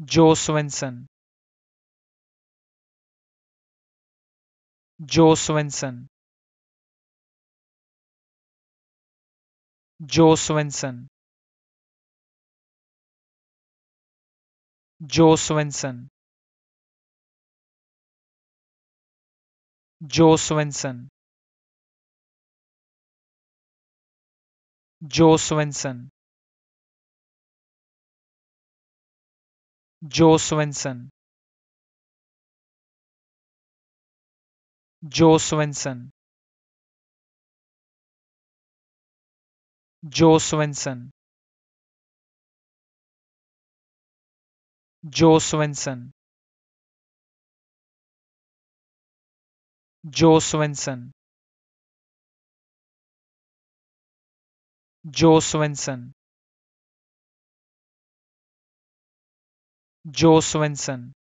Joe Swenson, Joe Swenson, Joe Swenson, Joe Swenson, Joe Swenson, Joe Swenson, Joe Swenson, Joe Swenson, Joe Swenson, Joe Swenson, Joe Swenson, Joe Swenson, Joe Swenson,